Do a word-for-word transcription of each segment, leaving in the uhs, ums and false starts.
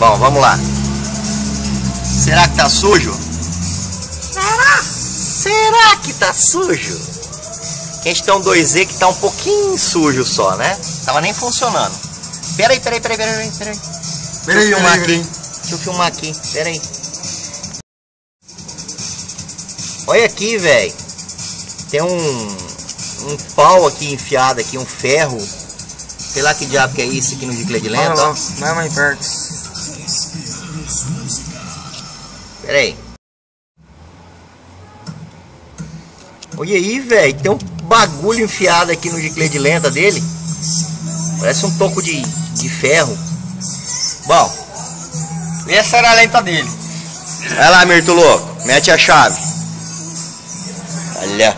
Bom, vamos lá. Será que tá sujo? Será? Será que tá sujo? A gente tem um dois Z que tá um pouquinho sujo só, né? Tava nem funcionando. Peraí, peraí, peraí, peraí, peraí. Deixa eu filmar aqui. Deixa eu filmar aqui, peraí. Olha aqui, velho. Tem um, um pau aqui enfiado aqui, um ferro. Sei lá que diabo que é isso aqui no giclê de lenta, ó. Não é mais perto. Pera aí. Olha aí, velho. Tem um bagulho enfiado aqui no giclê de lenta dele. Parece um toco de, de ferro. Bom, essa era a lenta dele. vai lá, Mirto louco. Mete a chave. Olha.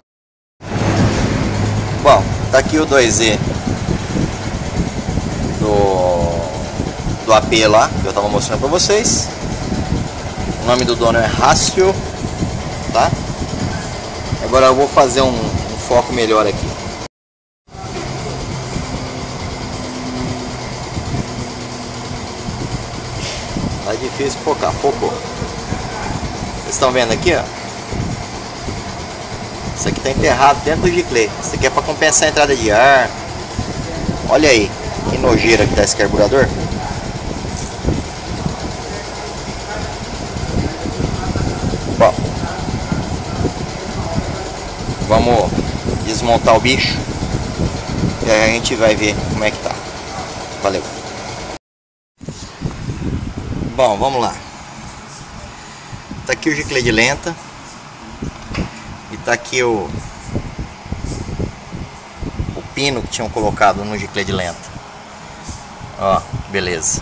Bom, tá aqui o dois Z do, do A P lá, que eu tava mostrando pra vocês. O nome do dono é Rácio, tá? Agora eu vou fazer um, um foco melhor aqui. Tá difícil focar, focou. Vocês estão vendo aqui, ó? Isso aqui tá enterrado dentro do giclê. Isso aqui é para compensar a entrada de ar. Olha aí, que nojeira que tá esse carburador. Bom, vamos desmontar o bicho e aí a gente vai ver como é que tá. Valeu. Bom, vamos lá. Tá aqui o giclê de lenta. E tá aqui o o pino que tinham colocado no giclê de lenta. Ó, beleza.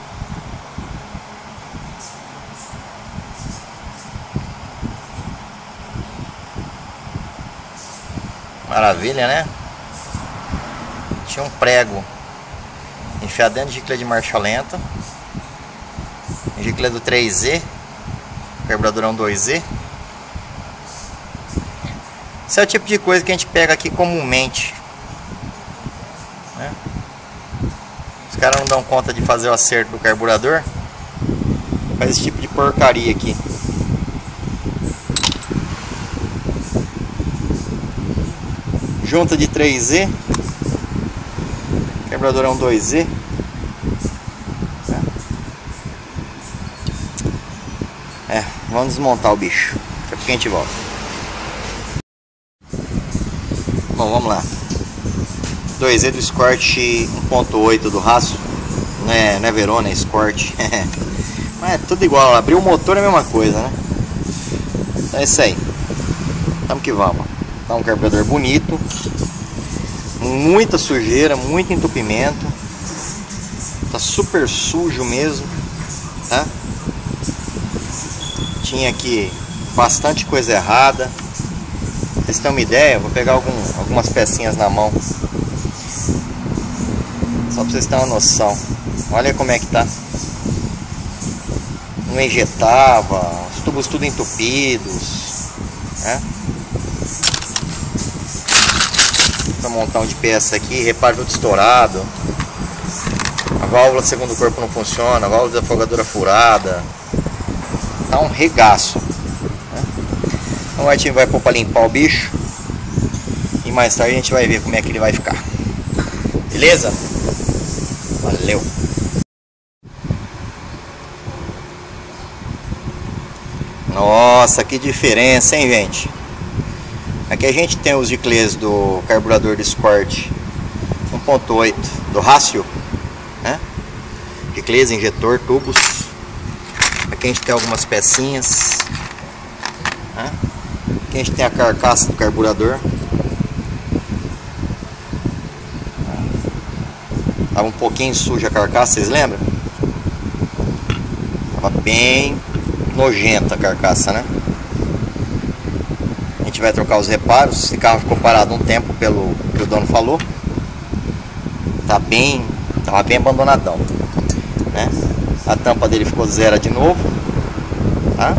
Maravilha, né? Tinha um prego enfiado dentro do giclê de marcha lenta. O giclê do três Z, carburadorão dois Z. Esse é o tipo de coisa que a gente pega aqui comumente, né? Os caras não dão conta de fazer o acerto do carburador, faz esse tipo de porcaria aqui. Junta de três Z, carburadorão dois Z. É, vamos desmontar o bicho. Daqui a pouco a gente volta. Bom, vamos lá. dois Z do Escort um ponto oito do Rácio. Não é, não é Verona, é Escort. Mas é tudo igual. Abrir o motor é a mesma coisa, né? Então é isso aí. Vamos que vamos. Tá um carburador bonito. Muita sujeira, muito entupimento. Tá super sujo mesmo, tá? Tinha aqui bastante coisa errada. Pra vocês terem uma ideia, eu vou pegar algum, algumas pecinhas na mão, só pra vocês terem uma noção. Olha como é que tá. Não injetava, os tubos tudo entupidos, né? Esse montão de peça aqui, reparo tudo estourado. A válvula segundo corpo não funciona, a válvula da afogadora furada. Tá um regaço, né? Então o Artinho vai pôr para limpar o bicho e mais tarde a gente vai ver como é que ele vai ficar. Beleza? Valeu! Nossa, que diferença, hein, gente? Aqui a gente tem os giclês do carburador do Escort um ponto oito do Rácio, né? Giclês, injetor, tubos. Aqui a gente tem algumas pecinhas, né? Aqui a gente tem a carcaça do carburador. Tava um pouquinho suja a carcaça, vocês lembram? Tava bem nojenta a carcaça, né? A gente vai trocar os reparos. Esse carro ficou parado um tempo pelo que o dono falou. Tá bem, tava bem abandonadão, né? A tampa dele ficou zero de novo, tá?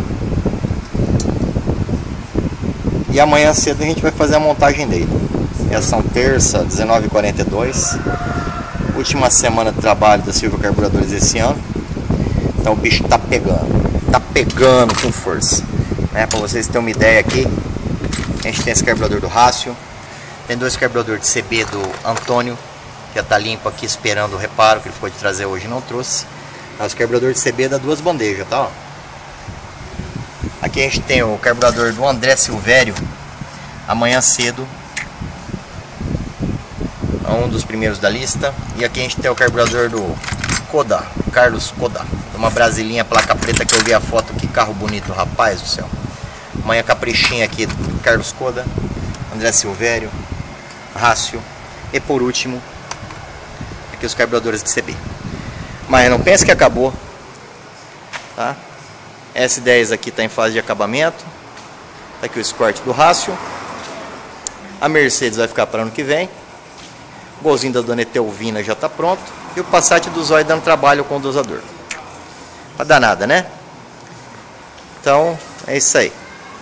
E amanhã cedo a gente vai fazer a montagem dele. Essa são terça, dezenove e quarenta e dois. Última semana de trabalho da Silva Carburadores esse ano. Então o bicho tá pegando, tá pegando com força, né? Para vocês terem uma ideia aqui, a gente tem esse carburador do Rácio, tem dois carburadores de C B do Antônio, já tá limpo aqui esperando o reparo que ele ficou de trazer hoje e não trouxe. Os carburadores de C B dá duas bandejas, tá? Ó. Aqui a gente tem o carburador do André Silvério, amanhã cedo, um dos primeiros da lista. E aqui a gente tem o carburador do Koda, Carlos Koda, uma brasilinha placa preta que eu vi a foto, que carro bonito, rapaz do céu. Amanhã caprichinha aqui do Carlos Koda, André Silvério, Rácio. E por último, aqui os carburadores de C B. Mas não pense que acabou, tá? S dez aqui está em fase de acabamento. Tá aqui o Escort do Rácio. A Mercedes vai ficar para ano que vem. O golzinho da Dona Etelvina já está pronto. E o Passat do Zóio dando trabalho com o dosador. Pra dar nada, né? Então, é isso aí.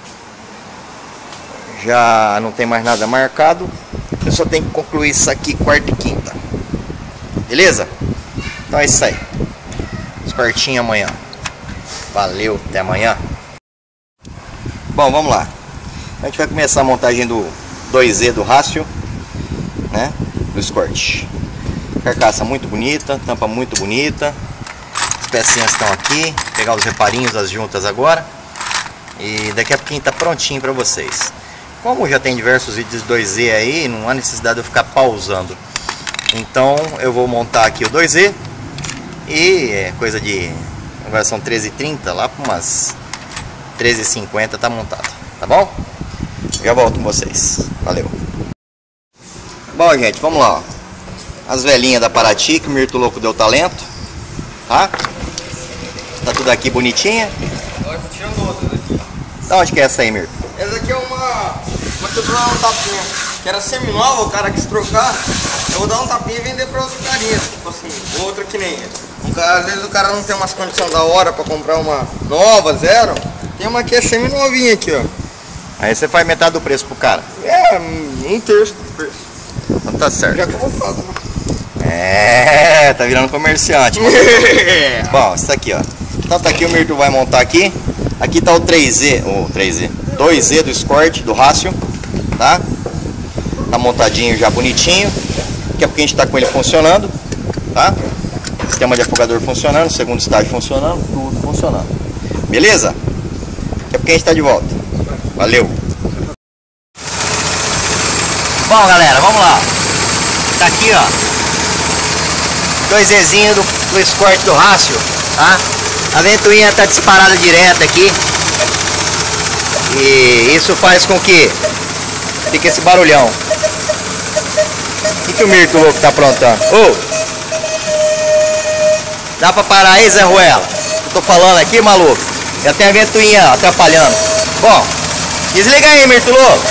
Já não tem mais nada marcado. Eu só tenho que concluir isso aqui quarta e quinta. Beleza? Então é isso aí. Escortinho amanhã. Valeu, até amanhã. Bom, vamos lá. A gente vai começar a montagem do dois Z do Rácio, né? Do Escort. Carcaça muito bonita, tampa muito bonita. As pecinhas estão aqui. Vou pegar os reparinhos das juntas agora. E daqui a pouquinho tá prontinho para vocês. Como já tem diversos vídeos dois Z aí, não há necessidade de eu ficar pausando. Então eu vou montar aqui o dois Z. E é coisa de... Agora são treze e trinta, lá para umas treze e cinquenta tá montado, tá bom? Já volto com vocês, valeu. Bom, gente, vamos lá, ó. As velhinhas da Paraty, que o Mirto Louco deu talento, tá? Tá tudo aqui bonitinha. Agora tô tirando outras aqui. Da onde que é essa aí, Mirto? Essa aqui é uma... Uma que eu vou dar um tapinha. Que era semi-nova, o cara quis trocar. Eu vou dar um tapinha e vender pra outro carinha. Tipo assim, outra que nem essa. Um cara, às vezes o cara não tem umas condições da hora pra comprar uma nova, zero. Tem uma que é semi-novinha aqui, ó. Aí você faz metade do preço pro cara. É, um terço do preço. Então tá certo. Já comprado, né? É, tá virando comerciante. Bom, isso aqui, ó. Então tá aqui, o Mirto vai montar aqui. Aqui tá o três Z, ou três Z, dois Z do Escort, do Rácio, tá? Tá montadinho já bonitinho. Daqui a pouco a gente tá com ele funcionando, tá? Sistema de afogador funcionando, segundo estágio funcionando, tudo funcionando. Beleza? Daqui a pouco a gente tá de volta. Valeu! Bom, galera, vamos lá. Tá aqui, ó. dois Zzinho do, do Escort do Rácio, tá? A ventoinha tá disparada direto aqui. E isso faz com que fique esse barulhão. O que, que o Mirto Louco tá aprontando? Ô! Oh! Dá pra parar aí, Zé Ruela? Eu tô falando aqui, maluco. Já tem a ventoinha atrapalhando. Bom, desliga aí, Mirto Louco.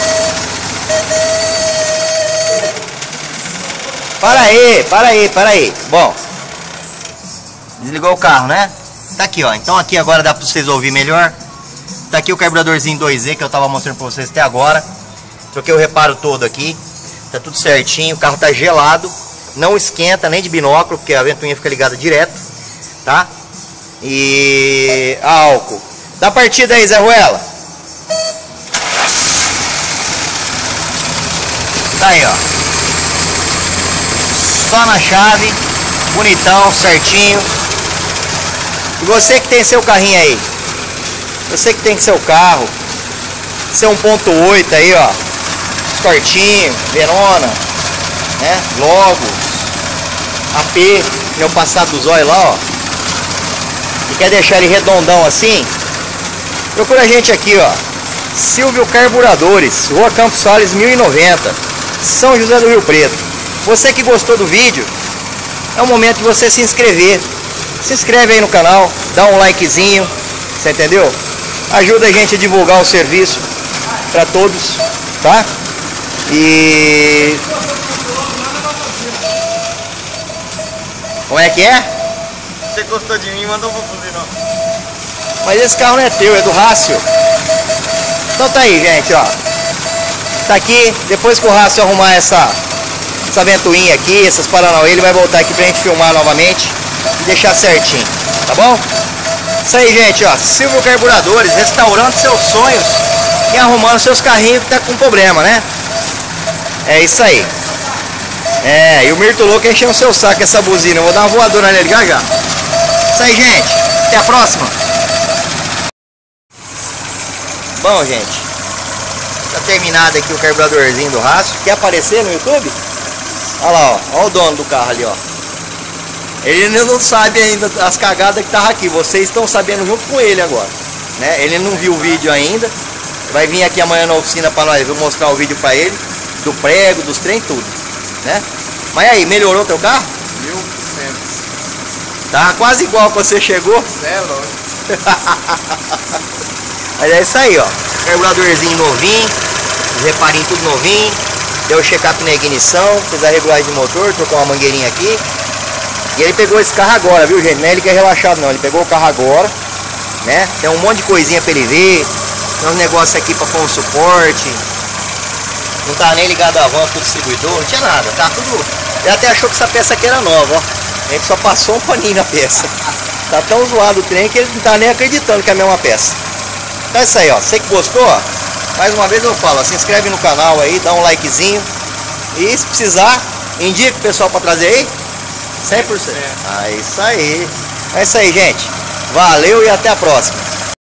Para aí, para aí, para aí. Bom, desligou o carro, né? Tá aqui, ó. Então aqui agora dá pra vocês ouvir melhor. Tá aqui o carburadorzinho dois Z que eu tava mostrando pra vocês até agora. Troquei o reparo todo aqui. Tá tudo certinho, o carro tá gelado. Não esquenta nem de binóculo, porque a ventoinha fica ligada direto, tá? E álcool. Dá partida aí, Zé Ruela. Tá aí, ó. Só na chave. Bonitão, certinho. E você que tem seu carrinho aí, você que tem seu carro, seu um ponto oito aí, ó, Escortinho, Verona, né, Logo, A P, meu passado do Zóio lá, ó, e quer deixar ele redondão assim, procura a gente aqui, ó, Silvio Carburadores, Rua Campos Sales mil e noventa, São José do Rio Preto. Você que gostou do vídeo, é o momento de você se inscrever. Se inscreve aí no canal, dá um likezinho, você entendeu? Ajuda a gente a divulgar o serviço para todos, tá? E... como é que é? Você gostou de mim, mandou pra fazer não. Mas esse carro não é teu, é do Rácio. Então tá aí, gente, ó. Tá aqui, depois que o Rácio arrumar essa, essa ventoinha aqui, essas paranauê, ele vai voltar aqui pra gente filmar novamente e deixar certinho, tá bom? Isso aí, gente, ó. Silvio Carburadores, restaurando seus sonhos e arrumando seus carrinhos que tá com problema, né? É isso aí. É, e o Mirto Louco enchendo o seu saco essa buzina. Eu vou dar uma voadora nele já já. Isso aí, gente. Até a próxima. Bom, gente. Tá terminado aqui o carburadorzinho do rastro. Quer aparecer no YouTube? Olha lá, ó. Olha o dono do carro ali, ó. Ele ainda não sabe ainda as cagadas que tava aqui. Vocês estão sabendo junto com ele agora, né? Ele não viu o vídeo ainda. Vai vir aqui amanhã na oficina para nós. Vou mostrar o vídeo para ele. Do prego, dos trem, tudo, né? Mas aí, melhorou teu carro? Mil por cento. Tá quase igual que você chegou. É lógico. Mas é isso aí, ó. Carburadorzinho novinho. Os reparinhos tudo novinho. Deu o check-up na ignição. Fez a regulagem de motor. Trocou uma mangueirinha aqui. E ele pegou esse carro agora, viu, gente? Não é ele que é relaxado, não. Ele pegou o carro agora, né? Tem um monte de coisinha pra ele ver. Tem uns negócios aqui pra pôr um suporte. Não tá nem ligado a van pro distribuidor. Não tinha nada. Tá tudo... Ele até achou que essa peça aqui era nova, ó. Ele só passou um paninho na peça. Tá tão zoado o trem que ele não tá nem acreditando que é a mesma peça. Então é isso aí, ó. Você que gostou, ó. Mais uma vez eu falo, ó, se inscreve no canal aí, dá um likezinho. E se precisar, indica o pessoal pra trazer aí. cem por cento. É isso aí. É isso aí, gente. Valeu e até a próxima.